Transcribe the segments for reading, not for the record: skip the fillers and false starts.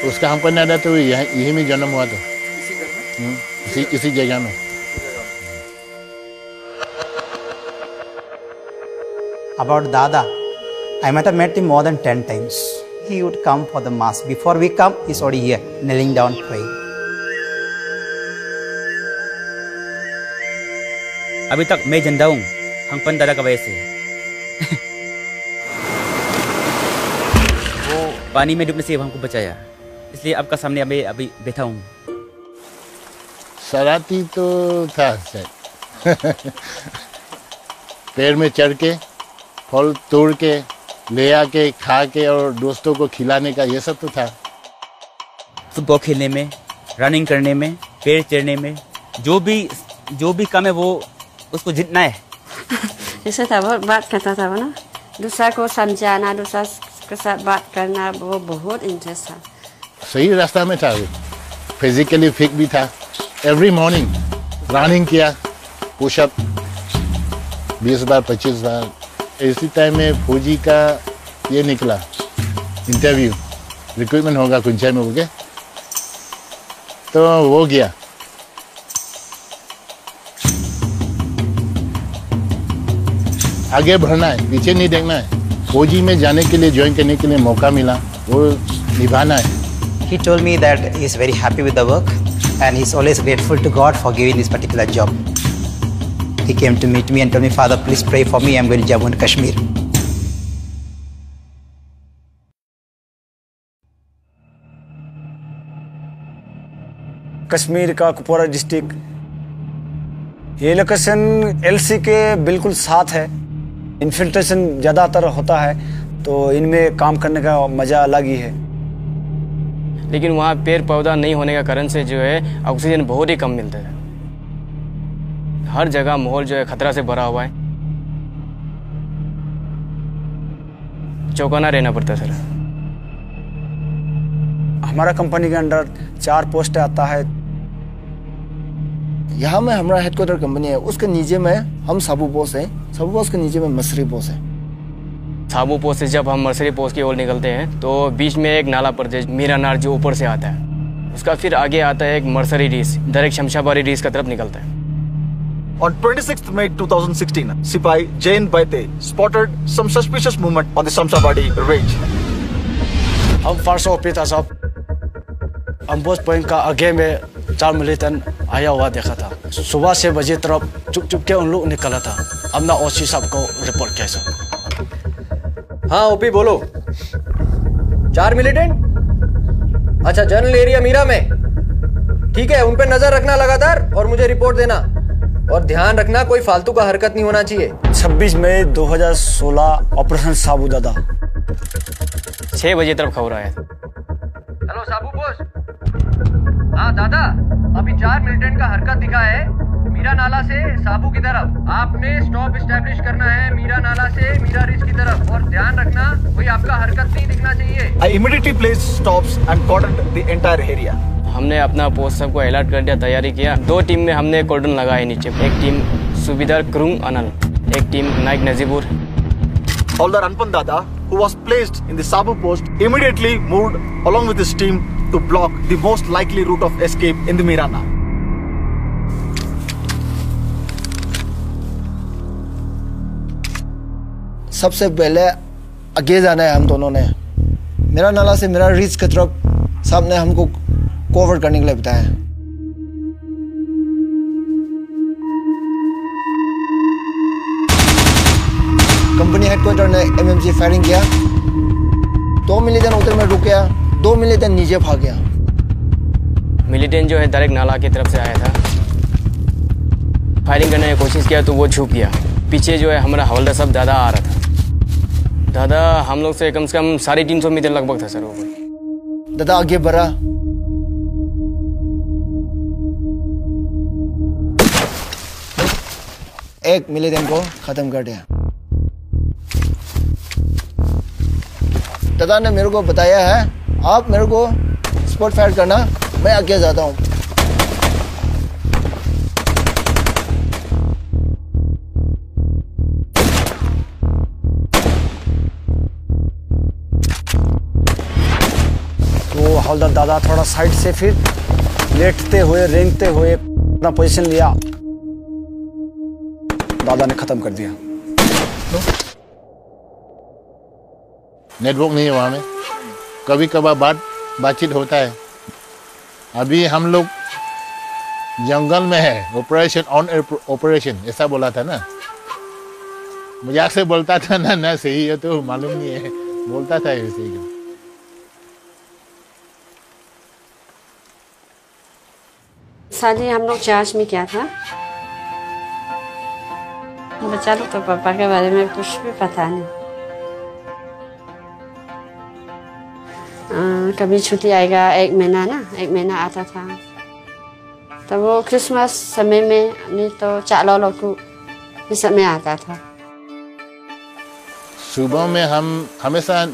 उसका हंगपन दादा तो यही में जन्म हुआ था, इसी जगह में। About Dada, I might have met him more than 10 times. He would come for the mass. Before we come, he's already here, kneeling down, praying. अभी तक मैं जिंदा हूँ हंगपन दादा की वजह से। वो पानी में डूबने से हमको बचाया, इसलिए आपका सामने अभी बैठा हूँ। शरारती तो था शायद। पेड़ में चढ़ के फल तोड़ के ले आके खा के और दोस्तों को खिलाने का ये सब तो था। फुटबॉल खेलने में, रनिंग करने में, पेड़ चढ़ने में, जो भी काम है वो उसको जीतना है। जैसे था बहुत बात करता था वो ना, दूसरा को समझाना, दूसरा के साथ बात करना, वो बहुत इंटरेस्ट था। सही रास्ता में था वो, फिजिकली फिट भी था। एवरी मॉर्निंग रनिंग किया, पुशअप 20 बार 25 बार। इसी टाइम में फौजी का ये निकला इंटरव्यू, रिक्रूटमेंट होगा कुछ में हो गया, तो वो गया। आगे बढ़ना है, पीछे नहीं देखना है। फौजी में जाने के लिए, ज्वाइन करने के लिए मौका मिला, वो निभाना है। He told me that he is very happy with the work and he's always grateful to God for giving this particular job. He came to meet me and told me, Father, please pray for me. I'm going to Jammu and Kashmir. Kashmir का Kupwara district, ये location LC के बिल्कुल साथ है। Infiltration ज़्यादातर होता है, तो इनमें काम करने का मज़ा अलग ही है। लेकिन वहाँ पेड़ पौधा नहीं होने का कारण से जो है ऑक्सीजन बहुत ही कम मिलता है। हर जगह माहौल जो है खतरा से भरा हुआ है, चौकन्ना रहना पड़ता है सर। हमारा कंपनी के अंडर 4 पोस्ट आता है। यहाँ में हमारा हेडक्वार्टर कंपनी है, उसके नीचे में हम साबू पोस्ट है, साबू पोस्ट के नीचे में मसरी पोस्ट है। साबू पोस्ट से जब हम मर्सरी पोस्ट की ओर निकलते हैं तो बीच में एक नाला पड़ता है, मीरा नार, जो ऊपर से आता है। उसका फिर आगे आता है एक मर्सरी रीस, डायरेक्ट शमशाबादी रीस की तरफ निकलता है। On 26th May 2016, Sipai Jain Baite spotted some suspicious movement on the Shamshabadi range. हम फर्स्ट ऑफिसर साहब अम्बोस पॉइंट का आगे में 4 मिलिटेंट आया हुआ देखा था। सुबह 6 बजे तरफ चुप के उन लोग निकला था। हमने ओसी साहब को रिपोर्ट किया सर। हाँ ओपी बोलो। 4 मिलिटेंट? अच्छा, जनरल एरिया मीरा में। ठीक है, उन पे नजर रखना लगातार और मुझे रिपोर्ट देना। और ध्यान रखना कोई फालतू का हरकत नहीं होना चाहिए। 26 मई 2016 ऑपरेशन साबू दादा। 6 बजे तरफ खबर आया। हेलो साबू पोस्ट। हाँ दादा, अभी 4 मिलिटेंट का हरकत दिखा है मीरा नाला से साबू की तरफ। आपने स्टॉप एस्टैब्लिश करना है मीरा नाला से मीरा रिज की तरफ, और ध्यान रखना कोई आपका हरकत नहीं दिखना चाहिए। I immediately placed stops and cordoned the entire area. हमने अपना पोस्ट सबको अलर्ट कर दिया, तैयारी किया। 2 टीम में हमने कॉर्डन लगाए नीचे। एक टीम सुबेदार करुंग अनल, एक टीम नाइक Najibur. Haldar Hangpan Dada, who was placed in the Sabu post, immediately moved along with his team to block the most likely route of escape in the Mirana. सबसे पहले आगे जाना है हम दोनों ने। मेरा नाला से मेरा रिच की तरफ साहब ने हमको कवर करने के लिए बताया। कंपनी हेडक्वार्टर ने एमएमजी फायरिंग किया। 2 मिलिटेंट उधर में रुक गया, 2 मिलिटेंट नीचे भाग गया। मिलिटेंट जो है डायरेक्ट नाला की तरफ से आया था। फायरिंग करने की कोशिश किया तो वो छुप गया। पीछे जो है हमारा हवलदार सब दादा आ रहा था। दादा हम लोग से कम 350 मीटर लगभग था सर वो। दादा आगे बढ़ा, एक मिलिटेंट को खत्म कर दिया। दादा ने मेरे को बताया है, आप मेरे को स्पॉट फायर करना, मैं आगे जाता हूँ। हवलदार दादा थोड़ा साइड से फिर लेटते हुए रेंगते हुए अपना पोजीशन लिया, दादा ने खत्म कर दिया। नेटवर्क नहीं है वहाँ में, कभी कभार बातचीत होता है। अभी हम लोग जंगल में है, ऑपरेशन ऑन ऑपरेशन ऐसा बोला था ना, मजाक से बोलता था ना सही है तो मालूम नहीं है, बोलता था ऐसे ही। शादी हम लोग चर्च में किया था। बच्चा लोग तो पापा के बारे में कुछ भी पता नहीं। कभी छुट्टी आएगा, एक महीना आता था। तो वो क्रिसमस समय में नहीं तो चालो लोग को इस समय आता था। सुबह में हम हमेशा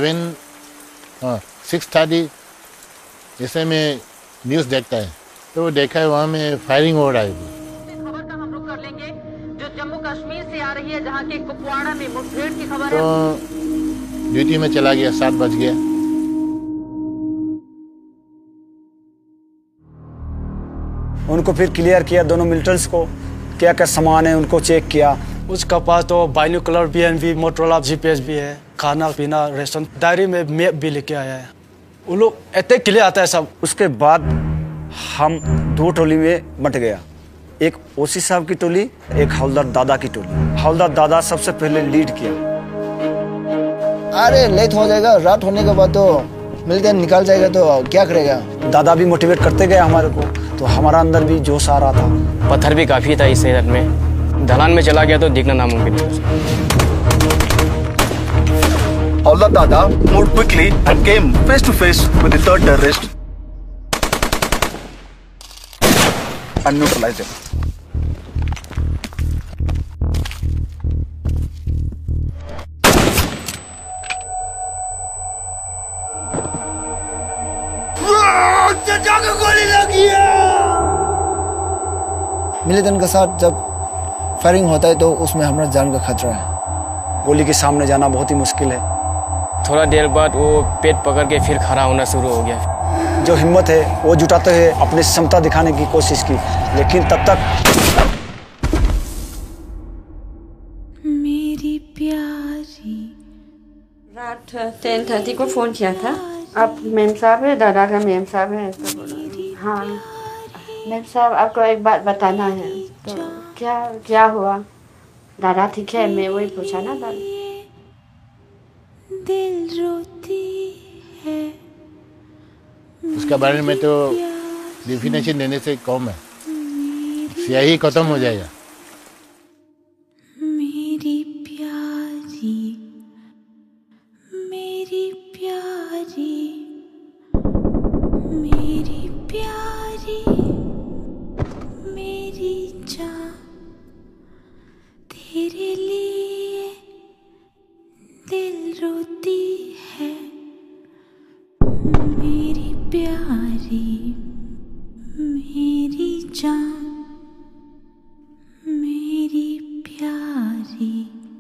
6:30 ऐसे में न्यूज़ देखता है, तो देखा है वहाँ में फायरिंग हो रहा है। खबर का हम रुख कर लेंगे जो जम्मू कश्मीर से आ रही है, जहाँ के कुपवाड़ा में मुठभेड़ की खबर है। तो ड्यूटी में चला गया, 7 बज गया। उनको फिर क्लियर किया, दोनों मिलिटेंट्स को क्या क्या सामान है उनको चेक किया। उसका पास तो बाइनोकुलर BNV, मोटरोला GPS भी है, खाना पीना रेशन, डायरी में मैप भी लेके आया है। वो लोग इतने क्लियर आता है सब। उसके बाद हम 2 टोली में बंट गया, एक ओसी साहब की टोली, एक हवलदार दादा की टोली। हवलदार दादा सबसे पहले लीड किया। अरे लेट हो जाएगा, रात होने के बाद तो मिलते निकाल जाएगा तो क्या करेगा। दादा भी मोटिवेट करते गए हमारे को, तो हमारा अंदर भी जोश आ रहा था। पत्थर भी काफ़ी था इस सेहत में, ढलान में चला गया तो दिखना नामुमकिन था। Hawldaar Dada moved quickly and came face to face with the third terrorist and neutralized him. Militant के साथ जब फायरिंग होता है तो उसमें हमारा जान का खतरा है। गोली के सामने जाना बहुत ही मुश्किल है। थोड़ा देर बाद वो पेट पकड़ के फिर खड़ा होना शुरू हो गया। जो हिम्मत है वो जुटाते हुए अपनी क्षमता दिखाने की कोशिश की, लेकिन तब तक मेरी प्यारी रात 10:30 को फोन किया था। आप मेम साहब है, दादा का मेम साहब है, तो बोला हाँ मेम साहब आपको एक बात बताना है। तो क्या हुआ? दादा ठीक है? मैं वही पूछा ना दादा। दिल रोती है। उसके बारे में तो डेफिनेशन देने से कम है, स्याही खत्म हो जाएगा। मेरी प्यारी मेरी प्यारी मेरी प्यारी मेरी जान, तेरे लिए दिल रोती है। मेरी प्यारी मेरी जान, मेरी प्यारी।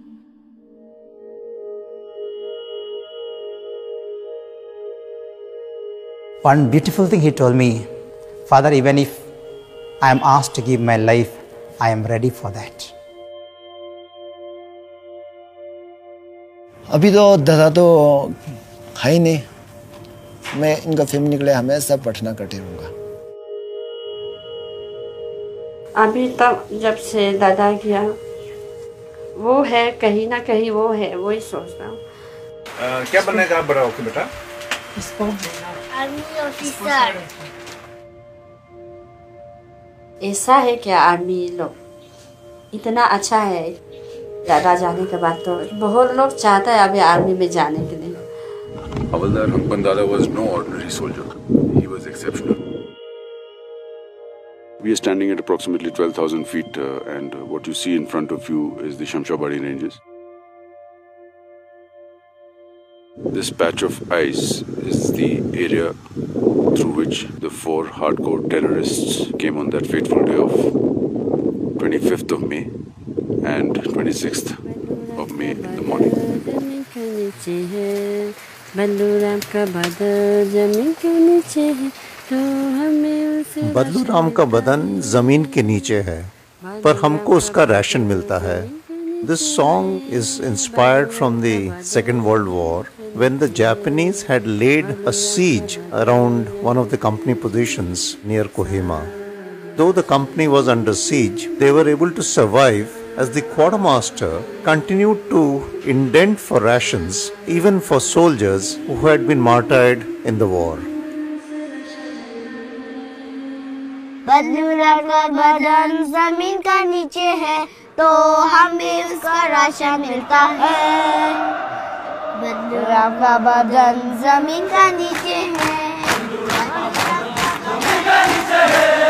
One beautiful thing he told me, Father, even if I am asked to give my life, I am ready for that. अभी तो दादा तो है ही नहीं, मैं इनका फैमिली के लिए हमेशा प्रार्थना करते रहूँगा। अभी तक जब से दादा किया वो है, कहीं ना कहीं वो है, वही सोचता हूँ। क्या बनने का बड़ा होके बेटा? Army officer. ऐसा है क्या? आर्मी लोग इतना अच्छा है, दादा जाने के बाद तो बहुत लोग चाहता है अभी आर्मी में जाने के लिए। Havaldar Hangpan Dada was no ordinary soldier. He was exceptional. We are standing at approximately 12,000 feet and what you see in front of you is the Shamshabari ranges. This patch of ice is the area through which the 4 hardcore terrorists came on that fateful day of 25th of May and 26th of May in the morning. Balluram का बदन जमीन के नीचे है तो हमें उसे बल्लूराम का बदन जमीन के नीचे है पर हमको उसका राशन मिलता है. This song is inspired from the Second World War when the Japanese had laid a siege around one of the company positions near Kohima. Though the company was under siege, they were able to survive as the quartermaster continued to indent for rations even for soldiers who had been martyred in the war. Balluram का बदन जमीन का नीचे है तो हमें उसका ration मिलता है. बल्लूराम का बदन जमीन का नीचे है.